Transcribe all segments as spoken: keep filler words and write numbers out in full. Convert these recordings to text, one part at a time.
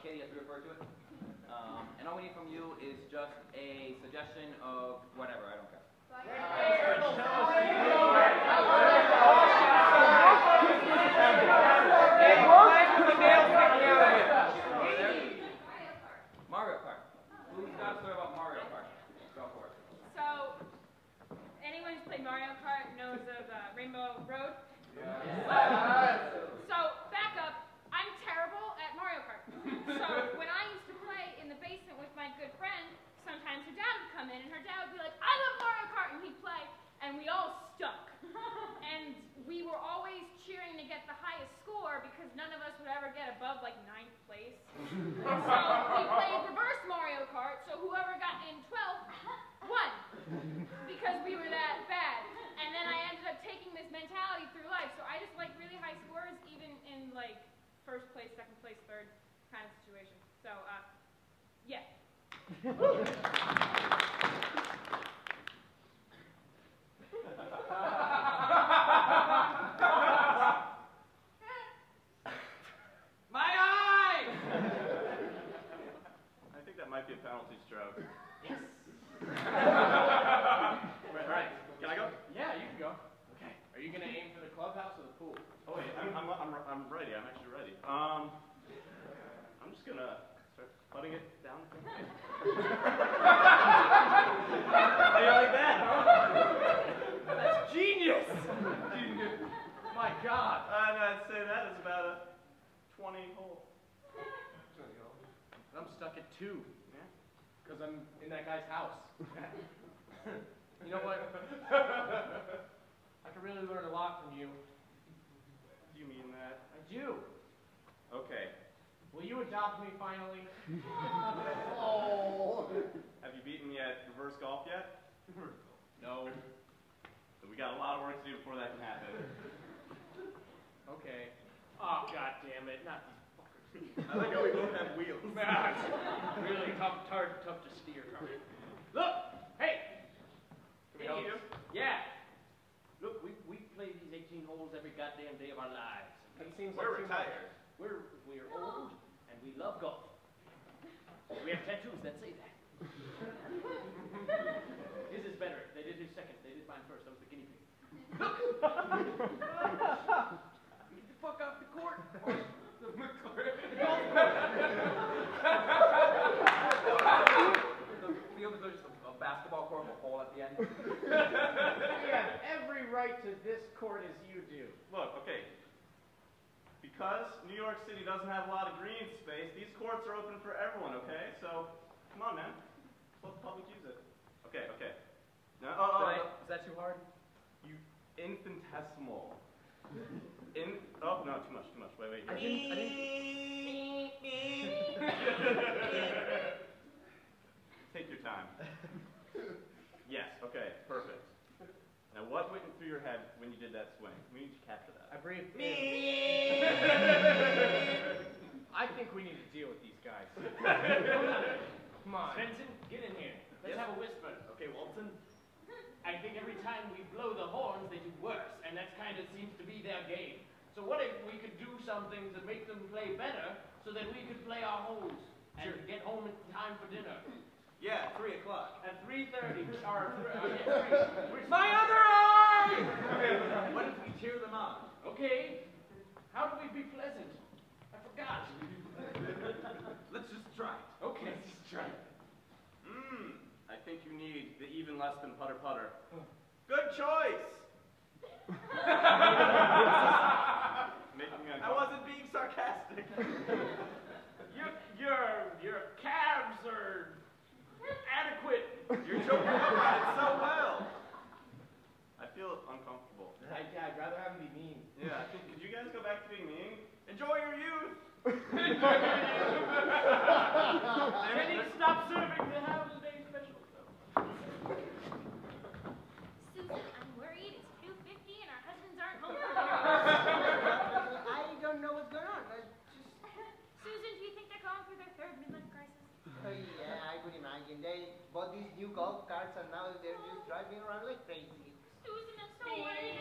Katie has to refer to it. Um, and all we need from you is just a suggestion of whatever. I don't care. Mario Kart. Who's got a story about Mario Kart? Go for it. So, anyone who's played Mario Kart knows of uh, Rainbow Road? Yeah. So, back up. I'm terrible at Mario Kart. So, when I used to play in the basement with my good friend, sometimes her dad would come in and her dad would be like, I love Mario Kart, and he'd play, and we all stunk. And we were always cheering to get the highest score because none of us would ever get above like ninth place. And so we played reverse Mario Kart, so whoever got in twelfth won because we were that bad. And then I ended up taking this mentality through life, so I just like really high scores even in like first place, second place, third kind of situation. So, uh, yeah. My eye! I think that might be a penalty stroke. Yes. Right, all right. Can I go? Yeah, you can go. Okay. Are you gonna aim for the clubhouse or the pool? Oh wait, I'm I'm I'm, I'm ready. I'm actually ready. Um, I'm just gonna start putting it down. How do you like that? That's genius. My God. And I'd say that is about a twenty hole. I'm stuck at two. Yeah. Because I'm in that guy's house. You know what? I can really learn a lot from you. Do you mean that? I do. Okay. Will you adopt me finally? Oh. Have you beaten me at reverse golf yet? No. So we got a lot of work to do before that can happen. Okay. Oh, God damn it. Not these fuckers. I like how we both have wheels. Man, really tough, hard, tough to steer. Look! Hey! Can we help you? Yeah. Look, we we play these eighteen holes every goddamn day of our lives. It seems We're like too retired. much. We're we're old and we love golf. We have tattoos that say that. His is better. They did his second. They did mine first. I was the guinea pig. Look! Get the fuck off the court. Or the, the golf course. The field is just a, a basketball court with a hole at the end. We have every right to this court as you do. Look, okay. Because New York City doesn't have a lot of green space, these courts are open for everyone, okay? So, come on, man. Let the public use it. Okay, okay. No, oh, oh, Right? no. Is that too hard? You infinitesimal. In, oh, no, too much, too much. Wait, wait. I didn't, I didn't. Take your time. Yes, okay, perfect. Now, what went through your head when you did that swing? We need to capture that. I breathed in. I think we need to deal with these guys. Come on. Benson, get in here. Let's Yes. have a whisper. Okay, Walton. I think every time we blow the horns, they do worse, and that kind of seems to be their game. So what if we could do something to make them play better, so that we could play our holes and Sure. get home in time for dinner? Yeah, three o'clock. At three thirty, or uh, yeah, three. My other eye! What if we cheer them on? Okay. How do we be pleasant? I forgot. Let's just try it. Okay, let's just try it. Mmm, I think you need the even less than putter putter. Good choice! Making me I uncomfortable. wasn't being sarcastic. your, your, your calves are adequate. You're joking about it so well. I feel uncomfortable. I, I'd rather have them be mean. Yeah, I think, could you guys go back to being mean? Enjoy your youth! Can you stop serving the holiday special? Susan, I'm worried. It's two fifty and our husbands aren't home. I don't know what's going on. I just, Susan, do you think they're going through their third midlife crisis? uh, yeah, I could imagine. They bought these new golf carts and now they're just driving around like crazy. Susan, I'm so worried.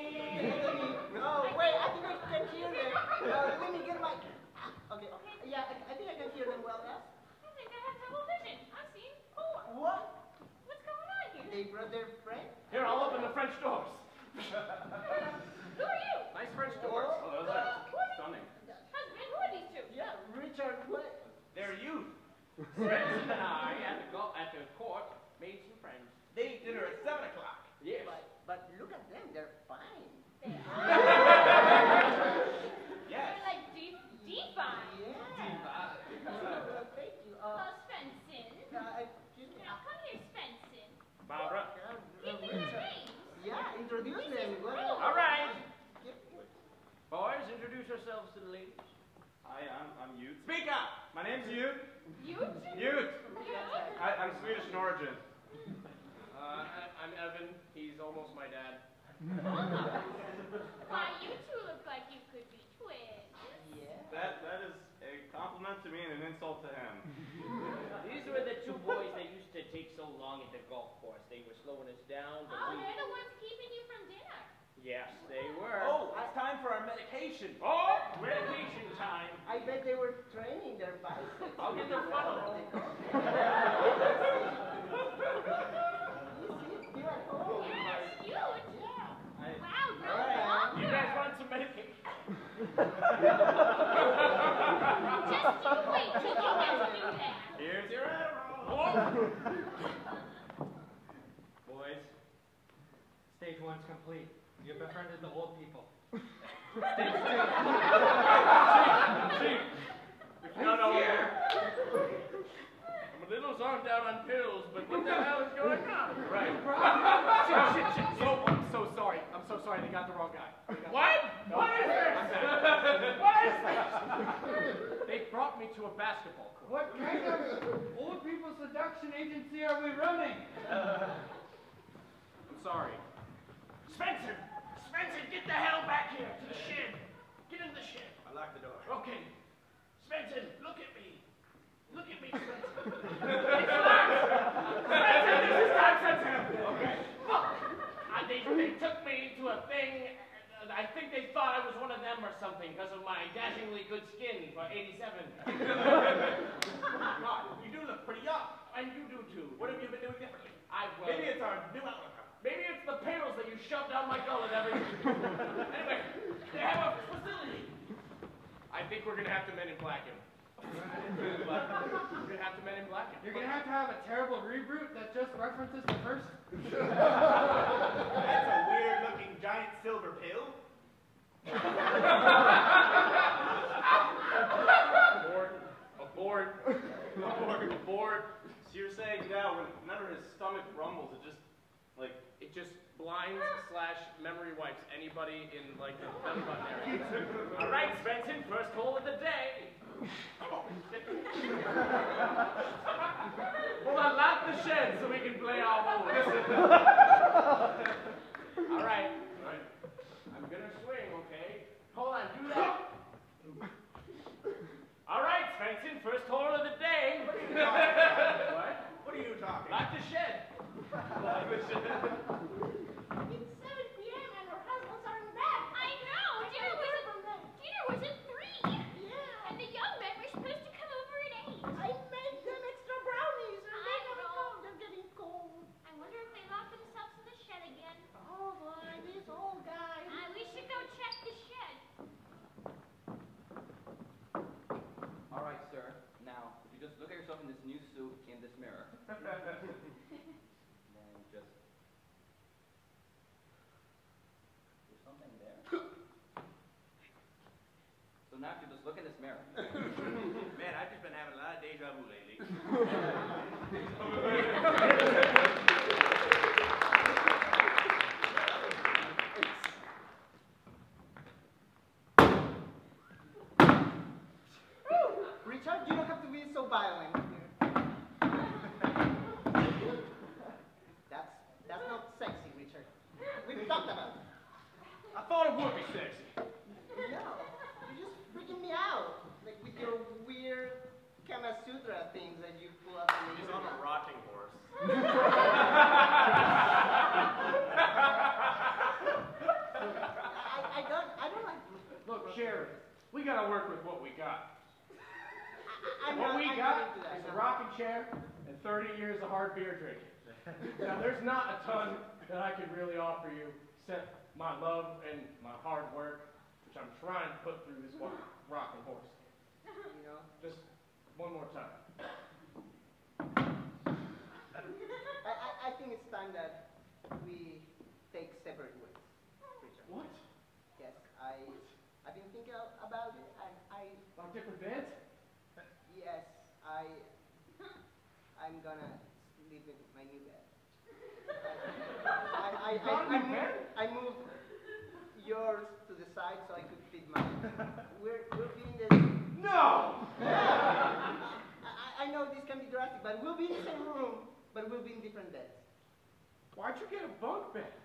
No, wait, I think I can hear them. Uh, let me get my... Okay, yeah, Svensson and I at the go- at the court made some friends. They eat dinner at seven o'clock. Yes. But, but look at them, they're fine. They are. Yes. They're like deep, define. Yeah. Uh, thank you. Uh, Uh, Svensson. uh, excuse me. Now come here, Svensson. Barbara. Uh, Give me your Richard. names. Yeah, introduce This them. is Go rude. ahead. All right. Yep. Boys, introduce yourselves to the ladies. Hi, I'm, I'm Ute. Speak up. My name's Ute. You? Ute. You? I, I'm Swedish in origin. Uh, I, I'm Evan. He's almost my dad. Why, you two look like you could be twins. Yeah. That, that is a compliment to me and an insult to him. These were the two boys that used to take so long at the golf course. They were slowing us down, but Oh, we... they're the ones keeping you from dinner. Yes, they were. Oh, it's time for our medication. Oh, meditation time. I bet they were training their biceps. I'll get the funnel. You see, you're at home. Yes, huge. Yeah. I, Wow, no All right. longer. You guys want some medication? Just you wait till you get to do that. here's your arrow. Oh. Boys, stage one's complete. You've befriended the old people. Chief, if you're not all here. I'm a little zonked out on pills, but what the hell is going on? Right. shit, shit, shit. So, I'm so sorry. I'm so sorry. They got the wrong guy. They got- What? No. What is this? What is this? They brought me to a basketball court. What kind of old people seduction agency are we running? I'm sorry. Spencer! Spencer, get the hell back here to the shed. Get in the shed. I locked the door. Okay. Spencer, look at me. Look at me, Spencer. It's locked. Spencer, this is time, Spencer. Okay. Look. Uh, they, they took me to a thing. uh, I think they thought I was one of them or something because of my dashingly good skin for eighty-seven. God, you do look pretty young. And you do too. What have you been doing differently? I will. Maybe it's our new outlook. Maybe it's the pails that you shove down my gullet every... Anyway, they have a facility. I think we're gonna have to Men in Black him. We're gonna have to Men in Black him. You're gonna have to have a terrible reboot that just references the first. That's a weird-looking giant silver pill. Abort. Abort. Abort. Abort. So you're saying now, when, whenever his stomach rumbles, it just, like, It just blinds slash memory wipes anybody in like the belly button area. All right, Spencer, first hole of the day. Well, I lock the shed so we can play our holes. All right. I'm gonna swing, okay? Hold on, do that. All right, Spencer, first hole of the day. What? What are you talking? Lock the shed. It's seven p m and her husbands are in bed. I know. Dinner was at, dinner was at three. Yeah. And the young men were supposed to come over at eight. I made them extra brownies and I they never know. come. They're getting cold. I wonder if they locked themselves in the shed again. Oh boy, these old guys. Uh, we should go check the shed. All right, sir. Now, if you just look at yourself in this new suit in this mirror. Then just... There's something there. So now if you just look in this mirror. Man, I've just been having a lot of deja vu lately. Richard, you don't have to be so violent. that's that's not sexy, Richard. We've talked about it. I thought it would be sexy. No, you're just freaking me out. Like with your weird Kama Sutra things that you pull up in he's the on a rocking horse. I, I don't I don't like Look, Sheriff, we gotta work with what we got. I, I'm What not, we I'm got not into that. is a rocking chair and thirty years of hard beer drinking. Now, there's not a ton that I could really offer you except my love and my hard work, which I'm trying to put through this wa- rocking horse. You know? Just one more time. time that we take separate ways, Richard. What? Yes, I, I've been thinking a- about it, and I, About different beds? yes, I, I'm gonna sleep in my new bed. I, I, I, Got a I, new moved, bed? I moved yours to the side so I could fit mine. We're, we're being the, No! I, I know this can be drastic, but we'll be in the same room, but we'll be in different beds. Why'd you get a bunk bed?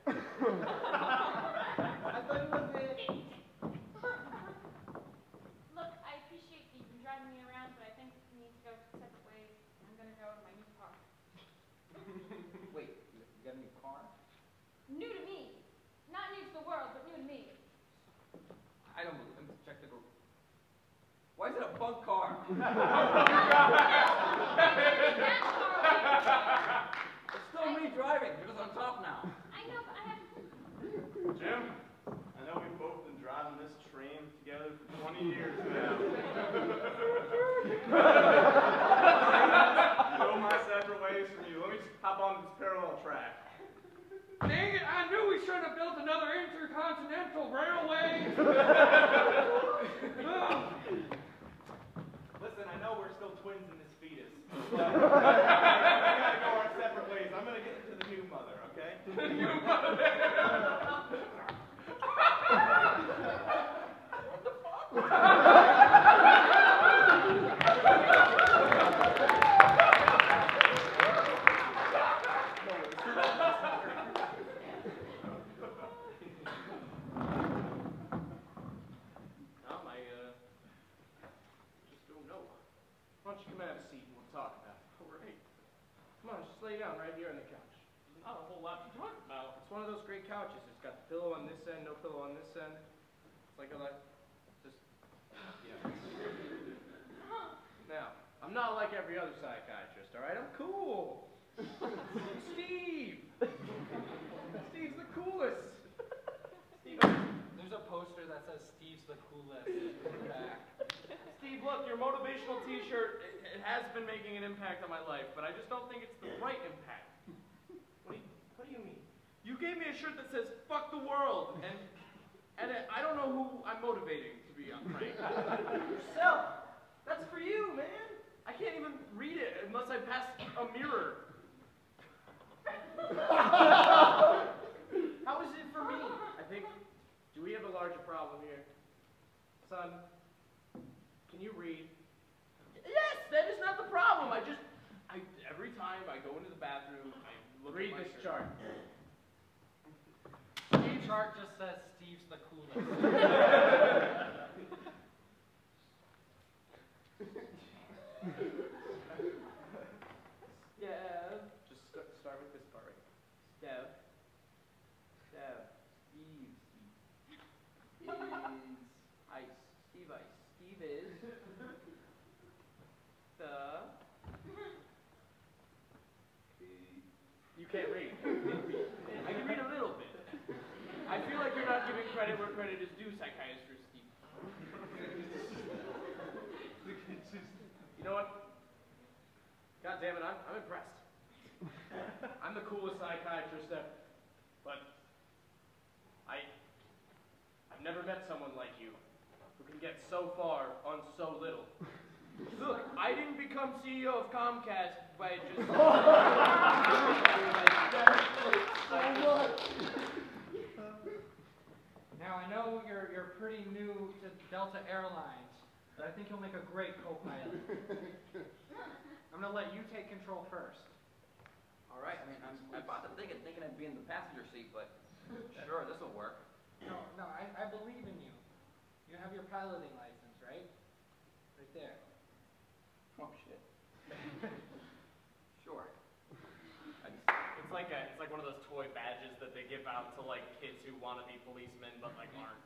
I thought it was the, Look, I appreciate that you've been driving me around, but I think we need to go separate ways. I'm gonna go in my new car. Wait, you you got a new car? New to me. Not new to the world, but new to me. I don't believe. Let me check the group. Why is it a bunk car? It's still me driving. You're just on top now. I know, but I have. Jim, I know we've both been driving this train together for twenty years now. Go my separate ways from you. Let me just hop on this parallel track. Dang it, I knew we shouldn't have built another intercontinental railway. Listen, I know we're still twins in this fetus, but we gotta go our separate ways. I'm gonna get to the new mother, okay? The new mother. Tom, I, uh, just don't know. Why don't you come have a seat and we'll talk about it? All right. Come on, just lay down right here on the couch. There's not a whole lot to talk about. It's one of those great couches. It's got the pillow on this end, no pillow on this end. It's like a, like, just, yeah. Now, I'm not like every other psychiatrist, all right? I'm cool. Steve. Steve's the coolest. Steve, There's a poster that says Steve's the coolest in the back. Steve, look, your motivational t-shirt, it, it has been making an impact on my life, but I just don't think it's the right impact. What do you, what do you mean? You gave me a shirt that says, fuck the world, and, and it, I don't know who I'm motivating, to be frank. Yourself. That's for you, man. I can't even read it unless I pass a mirror. How is it for me? I think, do we have a larger problem here? Son, can you read? Yes, that is not the problem. I just, I every time I go into the bathroom, I look read at my this chart. The chart just says Steve's the coolest. Step. Just st start with this part right here. Step. Step. Steve. Steve. Is ice. Steve ice. Steve is the. You can't read. I can read a little bit. I feel like you're not giving credit where credit is due, psychiatrist Steve. You know what? God damn it, I'm, I'm impressed. I'm the coolest psychiatrist ever. But I, I've never met someone like you who can get so far on so little. Look, I didn't become C E O of Comcast by just... Now I know you're you're pretty new to Delta Airlines, but I think you'll make a great co-pilot. I'm gonna let you take control first. All right. I mean, I'm, I bought the ticket thinking I'd be in the passenger seat, but sure, this will work. No, no, I, I believe in you. You have your piloting license, right? Right there. Oh shit. Sure. I just, It's like a, it's like one of those toy badges that they give out to like kids who want to be policemen but like aren't.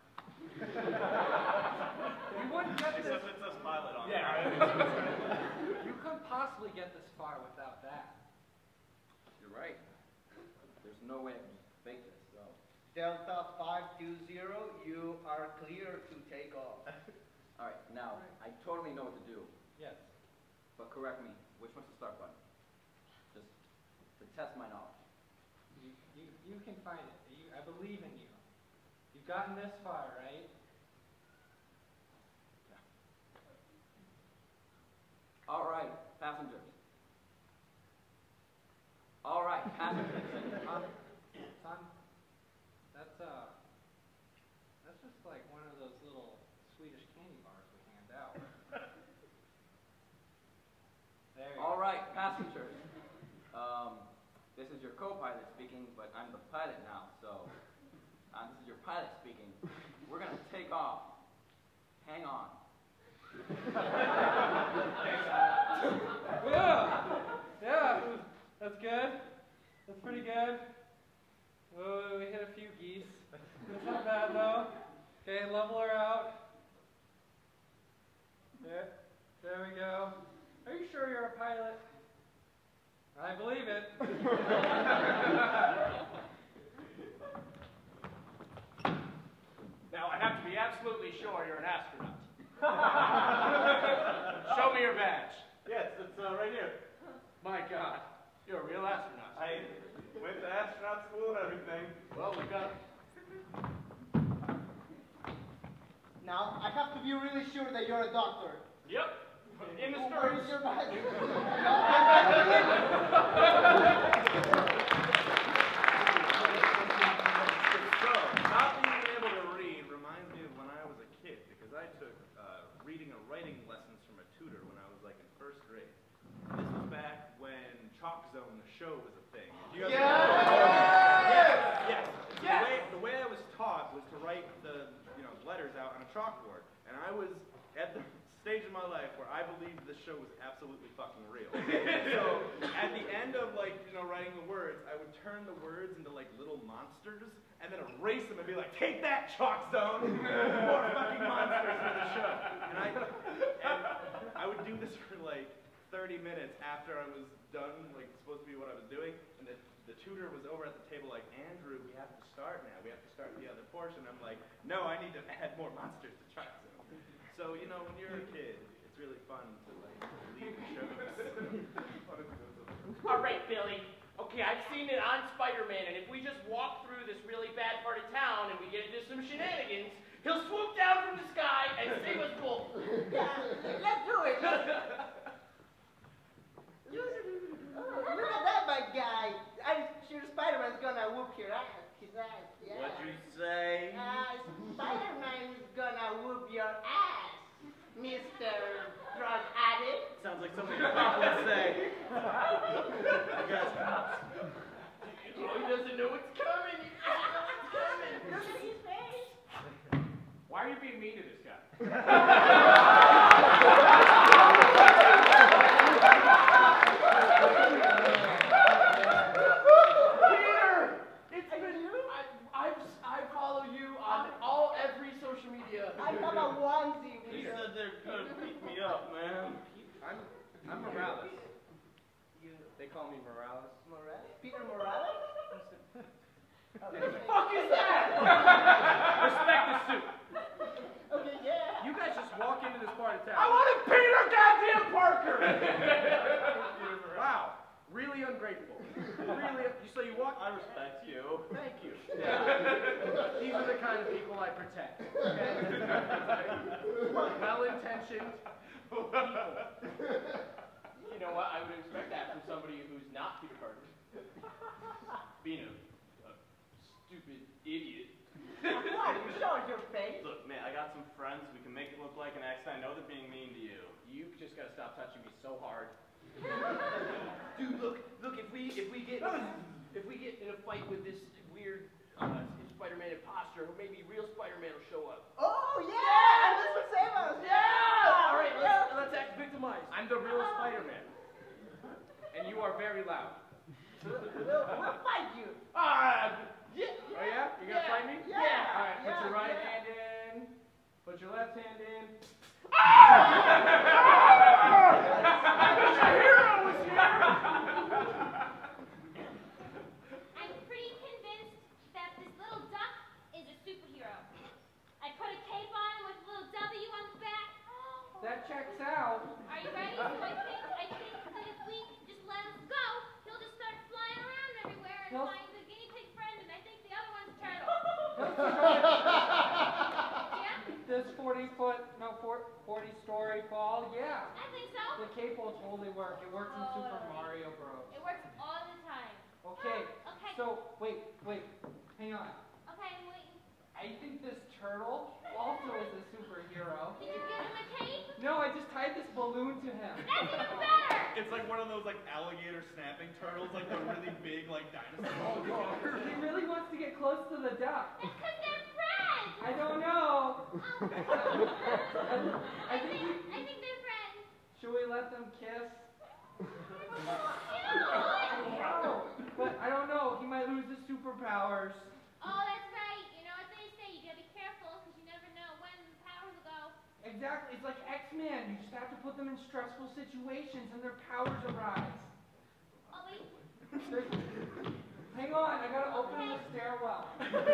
You wouldn't get this. Except it says pilot on it. Yeah. You couldn't possibly get this far without that. you're right. There's no way I can fake this, so. Delta five two zero, you are clear to take off. All right. Now, I totally know what to do, Yes. but correct me. Which one's the start button? Just to test my knowledge. you can find it. You, I believe in you. You've gotten this far, right? All right, passengers. All right, passengers. Son, son, that's uh, that's just like one of those little Swedish candy bars we hand out. There you All go. right, passengers. Um, this is your co-pilot speaking, but I'm the pilot now, so uh, this is your pilot speaking. We're gonna take off. Hang on. Yeah, yeah, that's good. That's pretty good. Oh, we hit a few geese. That's not bad though. Okay, level her out. There, there we go. Are you sure you're a pilot? I believe it. Now, I have to be absolutely sure you're an astronaut. Show me your badge. Yes, it's uh, right here. My God, you're a real astronaut. I went to astronaut school and everything. Well, we got. Now, I have to be really sure that you're a doctor. Yep. In the Where is stars. your badge? So, not being able to read reminds me of when I was a kid, because I took uh, reading and writing lessons from a tutor when I was like in first grade. This was back when Chalk Zone, the show, was a thing. Do you guys Yeah! Yes. Yes! The way, the way I was taught was to write the you know letters out on a chalkboard, and I was at the stage in my life where I believed this show was absolutely fucking real. So at the end of like you know writing the words, I would turn the words into like little monsters and then erase them and be like, "Take that, Chalk Zone! More fucking monsters for the show." And I and I would do this for like thirty minutes after I was done, like supposed to be what I was doing, and the the tutor was over at the table like, "Andrew, we have to start now. We have to start the other portion." I'm like, "No, I need to add more monsters to Chalk Zone." So, you know, when you're a kid, it's really fun to, like, believe in shows. All right, Billy. Okay, I've seen it on Spider-Man, and if we just walk through this really bad part of town and we get into some shenanigans, he'll swoop down from the sky and save us both. Yeah, let's do it. Let's... Oh, look at that bad guy. I'm sure Spider-Man's gonna whoop your ass. His ass, yeah. What'd you say? Uh, Spider-Man's gonna whoop your ass, Mister Drug Addict. Sounds like something your pop would say. You guys, Oh, he doesn't know what's coming. He doesn't know what's coming. Look at his face. Why are you being mean to this guy? Peter! It's been you? I, I've, I follow you on all, every social media. I have a onesie with he you. said they're gonna beat me up, man. I'm, I'm Morales. You, They call me Morales. Morales? Peter Morales? What the fuck is that? Respect the suit. Okay, yeah. You guys just walk into this part of town. I wanted Peter goddamn Parker! Wow, really ungrateful. Really, so you walk. I respect you. Thank you. Yeah. These are the kind of people I protect. Okay? Well-intentioned people. You know what? I would expect that from somebody who's not Peter Parker. Being a, a stupid idiot. What? Show us your face. Look, man, I got some friends. We can make it look like an accent. I know they're being mean to you. You just gotta stop touching me so hard. Dude, look, look. If we if we get if we get in a fight with this weird uh, Spider-Man imposter, maybe real Spider-Man will show up. Oh, yeah! And this will save us. Yeah! All right, let's let's act victimized. I'm the real Spider-Man. And you are very loud. We'll, we'll, we'll fight you. Ah, yeah. Oh yeah? You gonna Yeah. fight me? Yeah. Alright, put Yeah, your right yeah. hand in. Put your left hand in. I wish a hero was here. I'm pretty convinced that this little duck is a superhero. I put a cape on him with a little W on the back. That checks out. Are you ready? So I think I think that if we just let him go, he'll just start flying around everywhere and He'll- find the guinea pig friend, and forty-story fall? Yeah. I think so. The cape will totally work. It works in Super Totally. Mario Bros. It works all the time. Okay. Oh, okay. So wait, wait, hang on. Okay, I'm waiting. I think this turtle also is a superhero. Did you give him a cape? No, I just tied this balloon to him. That's even better. It's like one of those like alligator snapping turtles, like the really big like dinosaur. He really wants to get close to the duck. It's because they're friends. I don't know. Um, I I think think we, I think they're friends. should we let them kiss? Ew. No, but I don't know. He might lose his superpowers. Oh, that's right. You know what they say. You gotta be careful because you never know when the powers will go. Exactly. It's like X-Men. You just have to put them in stressful situations and their powers arise. Oh wait. There's, hang on. I gotta open the stairwell.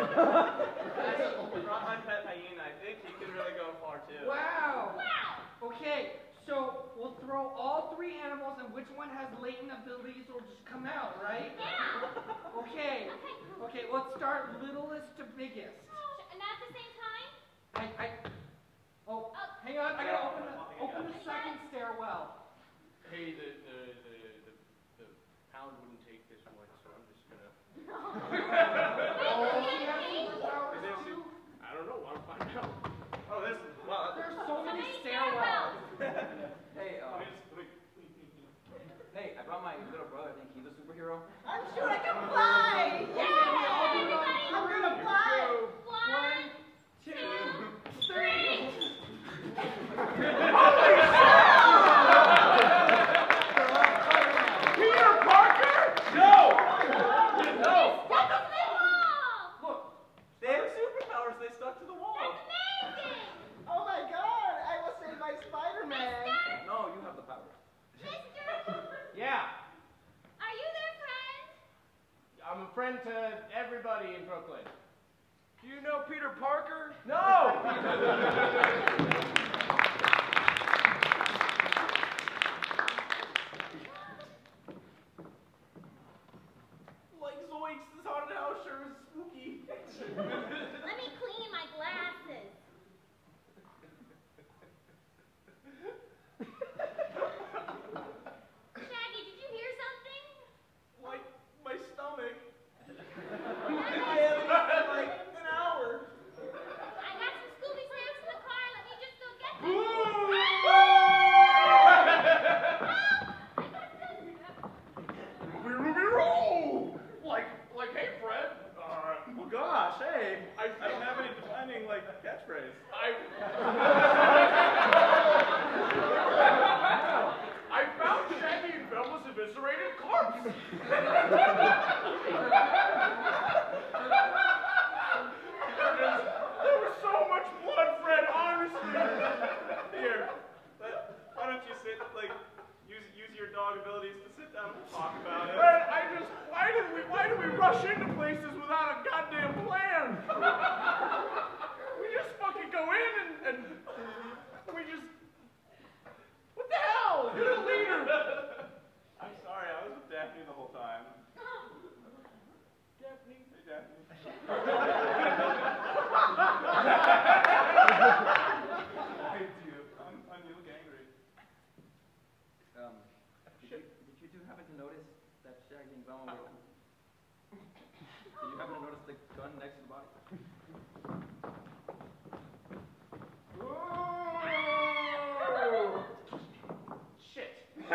I brought my pet hyena. I think he can really go far too. Wow. Wow. Okay. So we'll throw all three animals, and which one has latent abilities will just come out, right? Yeah. Okay. Okay. Okay. Let's start littlest to biggest. And at the same time. I. I. Oh. Oh. Hang on. I gotta open the open the second stairwell. Hey, the the the the, the pound wouldn't take this one, so I'm just gonna. Oh, he has superpowers too. I don't know. Want to find out? Oh, this. Well, There's so many many stairwells. Hey, uh, let me just, let me, hey, I brought my little brother. I think he's a superhero. I'm sure I can fly! Yeah. Everybody. I'm gonna fly! One, Two, two, three. Peter Parker! No! No! Stuck to the wall. look, they have superpowers. They stuck to the wall. Amazing. Oh my god, I was saved by Spider-Man! No, you have the power. Mister, Yeah, are you their friend? I'm a friend to everybody in Brooklyn. Do you know Peter Parker? No! Like Zoinks, this haunted house sure is spooky. Let me clean my glasses. Shaggy, did you hear something? Like my stomach. I I haven't eaten in like an hour. got some Scooby snacks in the car. Let me just go get them. Like, like, hey, Fred. Uh, Well, gosh, hey, I don't have any defining like catchphrase. I. I found Shaggy and Velma's eviscerated corpse. there, is, there was so much blood, Fred. Honestly. Here, let, why don't you sit like use use your dog abilities to sit down and talk about it? Fred, I just. Why did we? Why do we rush into places without a goddamn plan? We just fucking go in and, and we just. What the hell? You're the leader. I'm sorry, I was with Daphne the whole time. Daphne, hey Daphne. I do. I'm, I'm you look angry. Um, did you, did you two happen to notice that Shaggy and Velma were... Did you happen to notice the gun next to the body? Shit.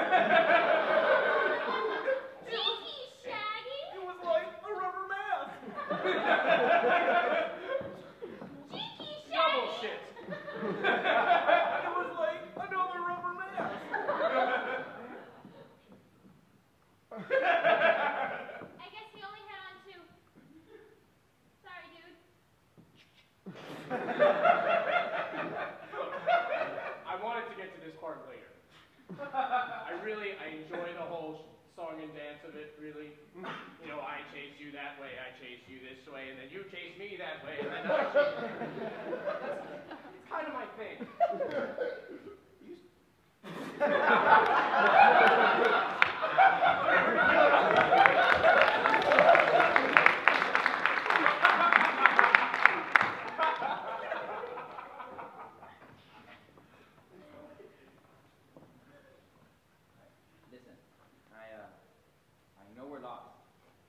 Cheeky, Shaggy. It was like a rubber mask. Cheeky, Double Shaggy. shit. It was like another rubber mask. I guess he only had on two. Sorry, dude. I wanted to get to this part later. I really, I enjoy the whole song and dance of it, really. You know, I chased you that way, I chased you this way, and then you chased me that way, and then I chased you. It's kind of my thing.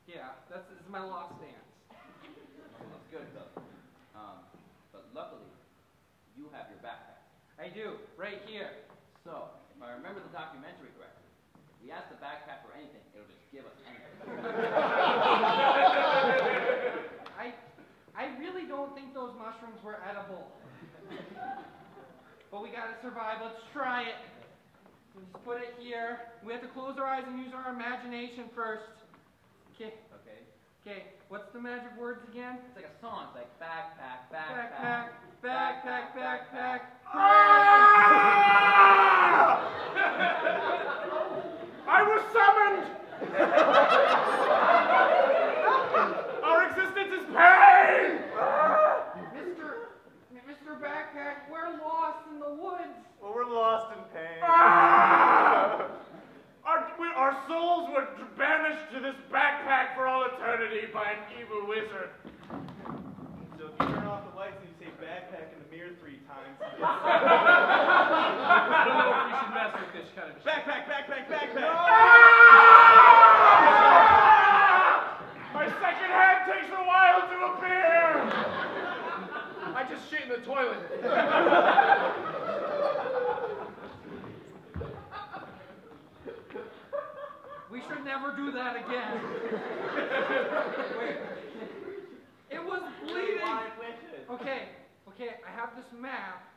Yeah, that's this is my lost stance. That's good, though. Um, but luckily, you have your backpack. I do, right here. So, if I remember the documentary correctly, if we ask the backpack for anything, it'll just give us anything. I, I really don't think those mushrooms were edible. But we gotta survive. Let's try it. Let's put it here. We have to close our eyes and use our imagination first. Okay. Okay? Okay. What's the magic words again? It's like a song. It's like backpack, Backpack, backpack. backpack, backpack. I was summoned! Our existence is pain! Mister Mister Backpack, we're lost in the woods. Well, we're lost in pain. Ah! Our, we, our souls were banished to this backpack for all eternity by an evil wizard. So if you turn off the lights and you say backpack in the mirror three times, I don't know if we should mess with this kind of shit. backpack, backpack, backpack. My second hand takes a while to appear! I just shit in the toilet. We should never do that again. Wait. It was bleeding. Okay, okay, I have this map.